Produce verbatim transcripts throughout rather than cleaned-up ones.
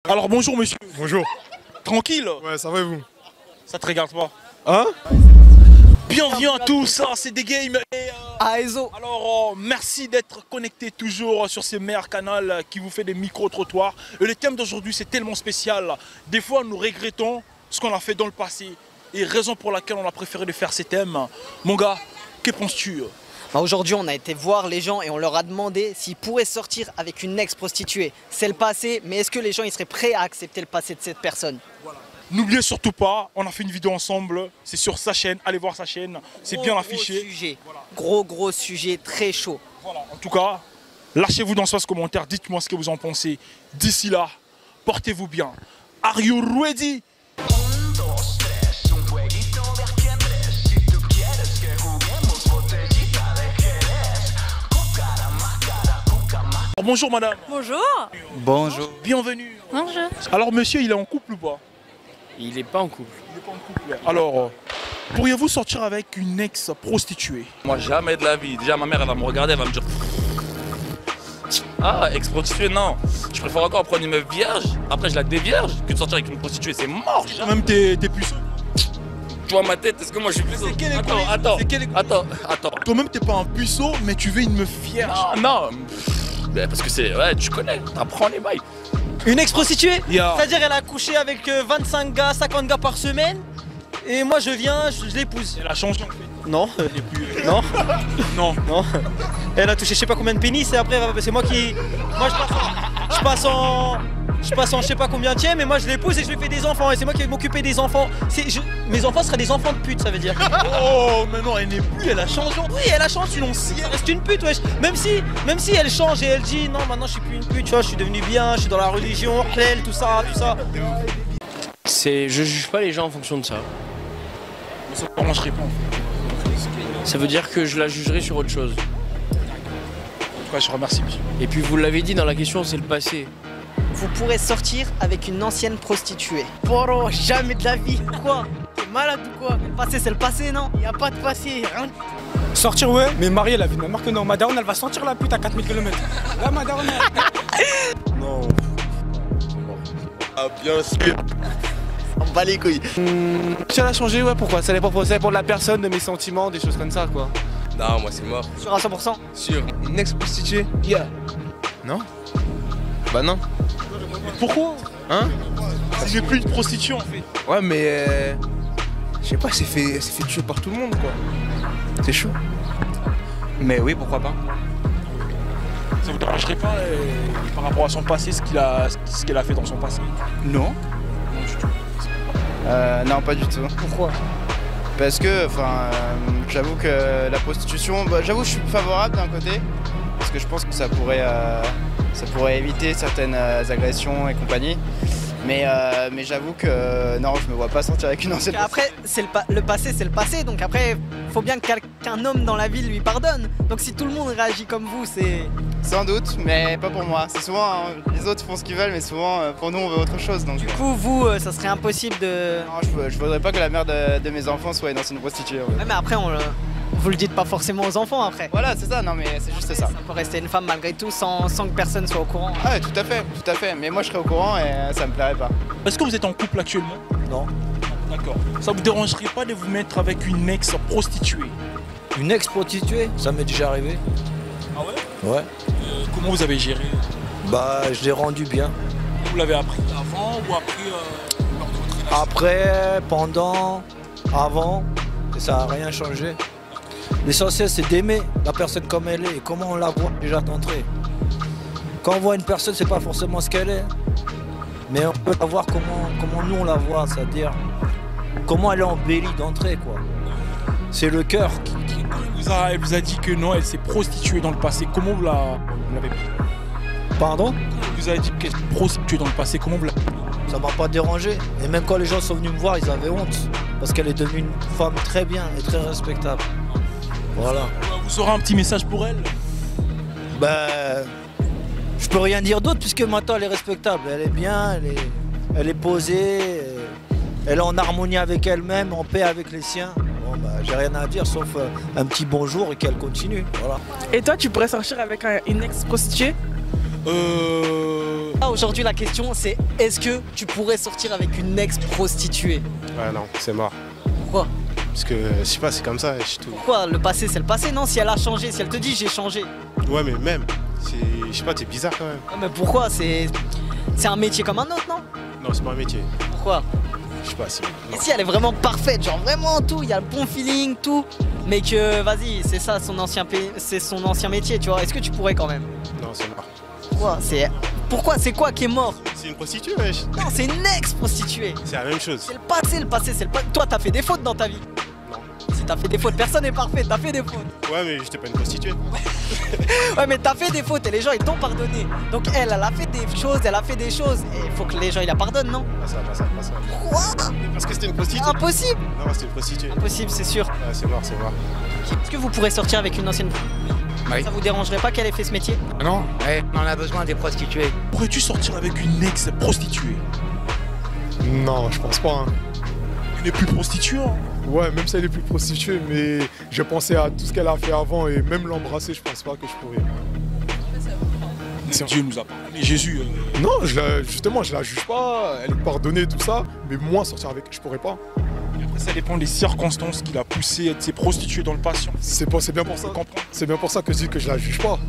Alors bonjour monsieur. Bonjour. Tranquille? Ouais, ça va et vous? Ça te regarde pas? Hein? Bienvenue à tous, ça c'est des games et euh, Ah, Ezo. alors euh, merci d'être connectés toujours sur ces meilleurs canaux qui vous fait des micro-trottoirs. Et le thème d'aujourd'hui c'est tellement spécial. Des fois nous regrettons ce qu'on a fait dans le passé. Et raison pour laquelle on a préféré de faire ces thèmes. Mon gars, que penses-tu? Bah aujourd'hui, on a été voir les gens et on leur a demandé s'ils pourraient sortir avec une ex-prostituée. C'est le passé, mais est-ce que les gens ils seraient prêts à accepter le passé de cette personne? Voilà. N'oubliez surtout pas, on a fait une vidéo ensemble, c'est sur sa chaîne, allez voir sa chaîne, c'est bien affiché. Gros sujet, voilà. Gros gros sujet, très chaud. Voilà. En tout cas, lâchez-vous dans ce commentaire, dites-moi ce que vous en pensez. D'ici là, portez-vous bien. Are you ready? Bonjour madame. Bonjour. Bonjour. Bienvenue. Bonjour. Alors monsieur, il est en couple ou pas? Il est pas en couple. Il est pas en couple. Alors, euh, pourriez-vous sortir avec une ex-prostituée? Moi jamais de la vie. Déjà ma mère elle va me regarder, elle va me dire ah, ex-prostituée, non. Je préfère encore prendre une meuf vierge, après je la dévierge, que de sortir avec une prostituée, c'est mort. Quand même t'es puceau. Tu vois ma tête, est-ce que moi je suis plus... C'est quel Attends, égoïsme, attends, c'est quel égoïsme. attends, attends. Toi même t'es pas un puceau, mais tu veux une meuf vierge. Non, non. Ben, parce que c'est... Ouais, tu connais, t'apprends les bails. Une ex-prostituée? Yeah. C'est-à-dire elle a couché avec euh, vingt-cinq gars, cinquante gars par semaine. Et moi je viens, je, je l'épouse. Elle a changé en fait. Non. Elle est plus... euh, Non. Non. Non. Elle a touché je sais pas combien de pénis et après c'est moi qui... Moi je passe en... Je passe en... Je passe en je sais pas combien de mais moi je l'épouse et je lui fais des enfants et c'est moi qui vais m'occuper des enfants. Je... Mes enfants seraient des enfants de pute, ça veut dire. Oh, mais non, elle n'est plus, elle a changé. Oui, elle a changé, une ancienne. Reste une pute, wesh. Même si, même si elle change et elle dit non, maintenant je suis plus une pute, tu vois, je suis devenu bien, je suis dans la religion, halal, tout ça, tout ça. C'est, je juge pas les gens en fonction de ça. Mais ça ne marcherait pas en fait. Ça veut dire que je la jugerai sur autre chose. En tout cas, je remercie monsieur. Et puis vous l'avez dit dans la question, c'est le passé. Vous pourrez sortir avec une ancienne prostituée. Poro, jamais de la vie. Quoi? T'es malade ou quoi? Le passé, c'est le passé, non? Y a pas de passé, rien. Sortir, ouais, mais marier la vie de ma mère que non. Ma daronne, elle va sentir la pute à quatre mille kilomètres. Là, ma daronne. Non. Ah, bien sûr. On bat les couilles. Mmh, si elle a changé, ouais, pourquoi? Ça dépend pour, ça dépend de la personne, de mes sentiments, des choses comme ça, quoi. Non, moi c'est mort. Sur à cent pour cent? Sûr. Une ex-prostituée? Yeah. Non? Bah non. Pourquoi? Hein? Il n'est plus une prostituée en fait. Ouais, mais euh, je sais pas, elle s'est fait, elle s'est fait tuer par tout le monde, quoi. C'est chaud. Mais oui, pourquoi pas? Ça vous dérangerait pas euh, par rapport à son passé, ce qu'il a, ce qu'elle a fait dans son passé? Non. Non du tout. Euh, non, pas du tout. Pourquoi? Parce que, enfin, euh, j'avoue que la prostitution, bah, j'avoue que je suis favorable d'un côté, parce que je pense que ça pourrait, euh, ça pourrait éviter certaines euh, agressions et compagnie. Mais, euh, mais j'avoue que euh, non, je me vois pas sortir avec une ancienne. Après, c'est le, pa le passé, c'est le passé. Donc après, faut bien qu'un homme dans la ville lui pardonne. Donc si tout le monde réagit comme vous, c'est... Sans doute, mais pas pour moi. C'est souvent, hein, les autres font ce qu'ils veulent, mais souvent, euh, pour nous, on veut autre chose. Donc, Du coup, vous, euh, ça serait impossible de... non, je, je voudrais pas que la mère de, de mes enfants soit une ancienne prostituée. Ouais. Ouais, mais après, on le... vous le dites pas forcément aux enfants après. Voilà, c'est ça, non mais c'est juste ça. Ça peut rester une femme malgré tout sans, sans que personne soit au courant. Ah ouais, tout à fait, tout à fait. Mais moi, je serais au courant et euh, ça me plairait pas. Est-ce que vous êtes en couple actuellement? Non. D'accord. Ça vous dérangerait pas de vous mettre avec une ex-prostituée? Une ex-prostituée, ça m'est déjà arrivé. Ah ouais? Ouais. Euh, comment vous avez géré? Bah, je l'ai rendu bien. Vous l'avez appris avant ou après euh, lors de votre relation? Après, pendant, avant, et ça n'a rien changé. L'essentiel, c'est d'aimer la personne comme elle est et comment on la voit déjà d'entrée. Quand on voit une personne, c'est pas forcément ce qu'elle est, mais on peut la voir comment, comment nous on la voit, c'est-à-dire comment elle est embellie d'entrée, quoi. C'est le cœur qui... Qui- quand elle vous a, elle vous a dit que non, elle s'est prostituée dans le passé. Comment vous la- vous l'avez pris? Pardon? Quand elle vous a dit qu'elle s'est prostituée dans le passé, comment vous l'avez pris? Ça m'a pas dérangé. Et même quand les gens sont venus me voir, ils avaient honte. Parce qu'elle est devenue une femme très bien et très respectable. Voilà. Vous aurez un petit message pour elle? Ben, je peux rien dire d'autre puisque maintenant elle est respectable. Elle est bien, elle est, elle est posée, elle est en harmonie avec elle-même, en paix avec les siens. Bon, ben, j'ai rien à dire sauf euh, un petit bonjour et qu'elle continue. Voilà. Et toi, tu pourrais sortir avec un- une ex-prostituée? Euh... Ah, aujourd'hui, la question, c'est est-ce que tu pourrais sortir avec une ex-prostituée? Ouais, non, c'est mort. Pourquoi? Parce que, je sais pas, c'est comme ça, je tout. Pourquoi? Le passé, c'est le passé, non? Si elle a changé, si elle te dit j'ai changé. Ouais, mais même, je sais pas, t'es bizarre quand même. Ah, mais pourquoi? C'est c'est un métier comme un autre, non? Non, c'est pas un métier. Pourquoi? Je sais pas, c'est... Et si elle est vraiment parfaite, genre vraiment tout, il y a le bon feeling, tout, mais que, vas-y, c'est ça son ancien, c'est son ancien métier, tu vois, est-ce que tu pourrais quand même? Non, c'est mort. Pourquoi? C'est Pourquoi? C'est quoi qui est mort? C'est une prostituée, wesh. Non, c'est une ex-prostituée. C'est la même chose. C'est le passé, le passé, c'est le passé. Toi, t'as fait des fautes dans ta vie? Non. Si t'as fait des fautes, personne n'est parfait, t'as fait des fautes. Ouais, mais j'étais pas une prostituée. Ouais, mais t'as fait des fautes et les gens, ils t'ont pardonné. Donc elle, elle a fait des choses, elle a fait des choses, et il faut que les gens, ils la pardonnent, non? Pas ça, pas ça, pas ça. Quoi? Mais parce que c'était une prostituée. Impossible. Non, c'était une prostituée. Impossible, c'est sûr. Ouais, c'est mort, c'est mort. Est-ce que vous pourrez sortir avec une ancienne? Oui. Ça vous dérangerait pas qu'elle ait fait ce métier? Non, ouais, on a besoin des prostituées. Pourrais-tu sortir avec une ex-prostituée? Non, je pense pas. Hein. Elle n'est plus prostituée, hein. Ouais, même si elle est plus prostituée, mais je pensais à tout ce qu'elle a fait avant et même l'embrasser, je pense pas que je pourrais. Dieu nous a pardonné, Jésus. Euh... Non, je la, justement, je la juge pas, elle est pardonnée, tout ça, mais moi, sortir avec, je pourrais pas. Et après, ça dépend des circonstances qui l'a poussé à se prostituer dans le passé. C'est bien pour ça. C'est bien pour ça que je dis que je la juge pas.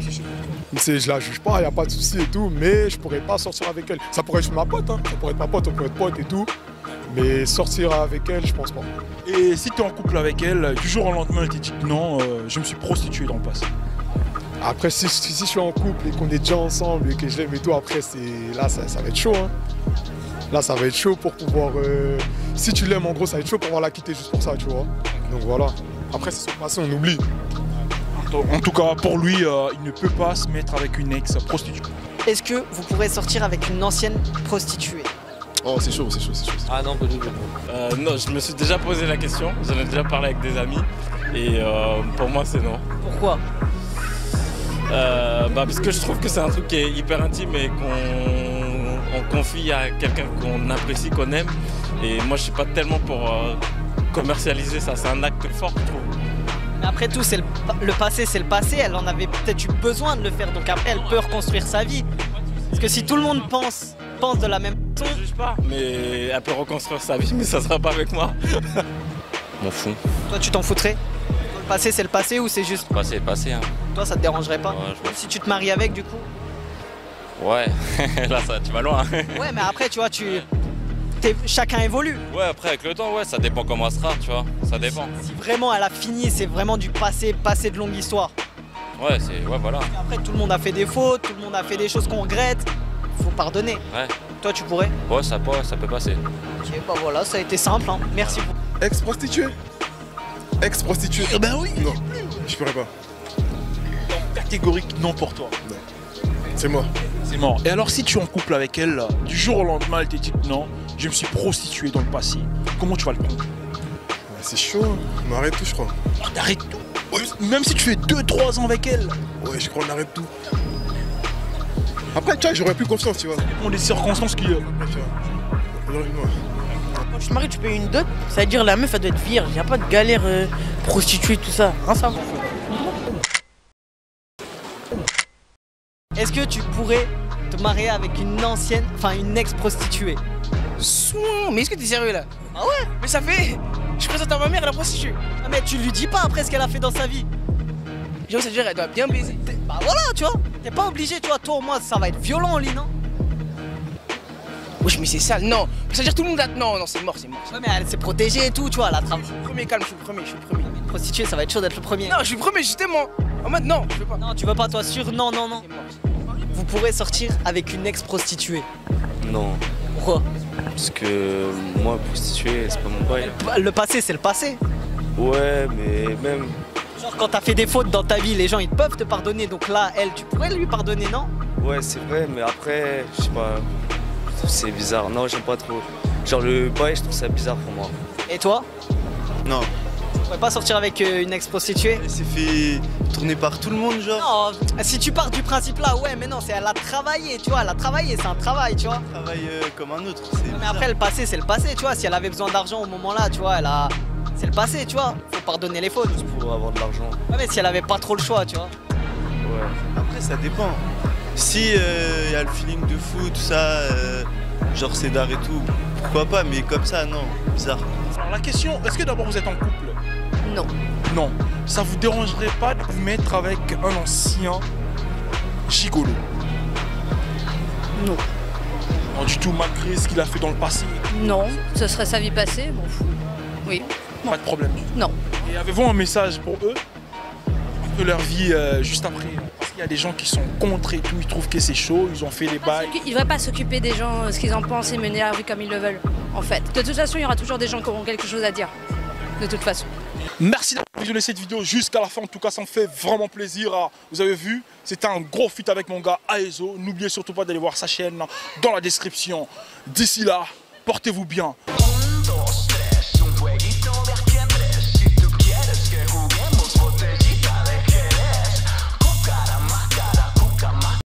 Je la juge pas, y a pas de souci et tout, mais je pourrais pas sortir avec elle. Ça pourrait être ma pote, hein. Ça pourrait être ma pote, on pourrait être pote et tout. Mais sortir avec elle, je pense pas. Et si tu es en couple avec elle, du jour au lendemain, elle te dit que non, euh, je me suis prostitué dans le passé. Après, si, si, si je suis en couple et qu'on est déjà ensemble et que je l'aime et tout, après, là, ça, ça va être chaud. Hein. Là, ça va être chaud pour pouvoir... Euh, si tu l'aimes, en gros, ça va être chaud pour pouvoir la quitter juste pour ça, tu vois. Donc voilà. Après, c'est son passé, on oublie. En tout cas, pour lui, euh, il ne peut pas se mettre avec une ex-prostituée. Est-ce que vous pourrez sortir avec une ancienne prostituée? Oh, c'est chaud, c'est chaud, c'est chaud. Ah non, pas du tout. Euh, non, je me suis déjà posé la question, j'en ai déjà parlé avec des amis, et euh, pour moi, c'est non. Pourquoi? euh, bah, Parce que je trouve que c'est un truc qui est hyper intime et qu'on on confie à quelqu'un qu'on apprécie, qu'on aime. Et moi, je suis pas tellement pour euh, commercialiser ça, c'est un acte fort, je trouve. Mais après tout, c'est le, le passé, c'est le passé. Elle en avait peut-être eu besoin de le faire, donc après, elle peut reconstruire sa vie. Parce que si tout le monde pense, pense de la même façon... Je juge pas, mais elle peut reconstruire sa vie, mais ça sera pas avec moi. M'en fous. Toi, tu t'en foutrais? Le passé, c'est le passé ou c'est juste... Le passé est passé, hein. Toi, ça te dérangerait pas? Ouais, je... Si tu te maries avec, du coup? Ouais, là, ça, tu vas loin. Ouais, mais après, tu vois, tu... chacun évolue. Ouais, après avec le temps, ouais, ça dépend comment elle sera, tu vois, ça dépend. Si vraiment elle a fini, c'est vraiment du passé, passé de longue histoire. Ouais, c'est, ouais, voilà. Et après, tout le monde a fait des fautes, tout le monde a fait des choses qu'on regrette. Faut pardonner. Ouais. Toi, tu pourrais? Ouais, ça peut, ça peut passer. Ok, bah voilà, ça a été simple, hein. Merci beaucoup. Ex-prostituée? Ex-prostituée? Eh ben oui. Non, je pourrais pas. Catégorique non pour toi. Non. C'est mort. C'est mort. Et alors, si tu es en couple avec elle, du jour au lendemain, elle te dit que non, je me suis prostitué dans le passé. Comment tu vas le prendre? Ouais, c'est chaud, hein. On arrête tout, je crois. On arrête tout. Ouais. Même si tu fais deux trois ans avec elle. Ouais, je crois qu'on arrête tout. Après, tu vois, j'aurais plus confiance, tu vois. On des circonstances qui... Euh... Quand tu te maries, tu payes une dot, ça veut dire la meuf, elle doit être vierge. Y a pas de galère euh, prostituée, tout ça. Hein, ça. Est-ce que tu pourrais te marier avec une ancienne, enfin une ex-prostituée? Souin, mais est-ce que t'es sérieux là? Ah ouais? Mais ça fait... Je présente à ma mère la prostituée. Ah mais tu lui dis pas après ce qu'elle a fait dans sa vie. Genre, ça veut dire elle doit bien baiser. Bah voilà, tu vois. T'es pas obligé, tu vois. Toi, au moins, ça va être violent en lit, non? Wesh, mais c'est sale, non. Ça veut dire tout le monde a... Non, non, c'est mort, c'est mort. Ouais, mais elle s'est protégée et tout, tu vois. Elle a travaillé. Je suis le premier, calme, je suis le premier, je suis le premier. Une prostituée, ça va être chaud d'être le premier. Non, je suis le premier, justement. En mode, non, je veux pas. Non, tu veux pas, toi, sûr? Non, non, non. Vous pourrez sortir avec une ex-prostituée. Non. Pourquoi? Parce que moi, prostituée, c'est pas mon bail. Le passé, c'est le passé. Ouais, mais même... Genre, quand t'as fait des fautes dans ta vie, les gens, ils peuvent te pardonner. Donc là, elle, tu pourrais lui pardonner, non? Ouais, c'est vrai, mais après, je sais pas... C'est bizarre. Non, j'aime pas trop. Genre, le bail, je trouve ça bizarre pour moi. Et toi? Non. Tu pourrais pas sortir avec euh, une ex-prostituée? Elle s'est fait tourner par tout le monde, genre? Non, si tu pars du principe là, ouais, mais non, c'est elle a travaillé, tu vois, elle a travaillé, c'est un travail, tu vois. Elle travaille euh, comme un autre, c'est Mais après, le passé, c'est le passé, tu vois, si elle avait besoin d'argent au moment là, tu vois, elle a... C'est le passé, tu vois, faut pardonner les fautes. Juste pour avoir de l'argent. Ouais, mais si elle avait pas trop le choix, tu vois. Ouais. Après, ça dépend. Si il euh, y a le feeling de fou, tout ça, euh, genre Cédar et tout, pourquoi pas, mais comme ça, non, bizarre. Alors la question, est-ce que d'abord vous êtes en couple? Non. Non. Ça vous dérangerait pas de vous mettre avec un ancien gigolo? Non. Non du tout, malgré ce qu'il a fait dans le passé? Non, ce serait sa vie passée, bon fou. Oui. Non. Pas de problème? Non. Et avez-vous un message pour eux? Un peu leur vie euh, juste après? Parce qu'il y a des gens qui sont contre et tout, ils trouvent que c'est chaud, ils ont fait des bails. Ils ne devraient pas s'occuper des gens, ce qu'ils en pensent et mener la vie comme ils le veulent, en fait. De toute façon, il y aura toujours des gens qui auront quelque chose à dire. De toute façon. Merci d'avoir visionné cette vidéo jusqu'à la fin, en tout cas ça me fait vraiment plaisir. Vous avez vu, c'était un gros feat avec mon gars Aezo. N'oubliez surtout pas d'aller voir sa chaîne dans la description. D'ici là, portez-vous bien.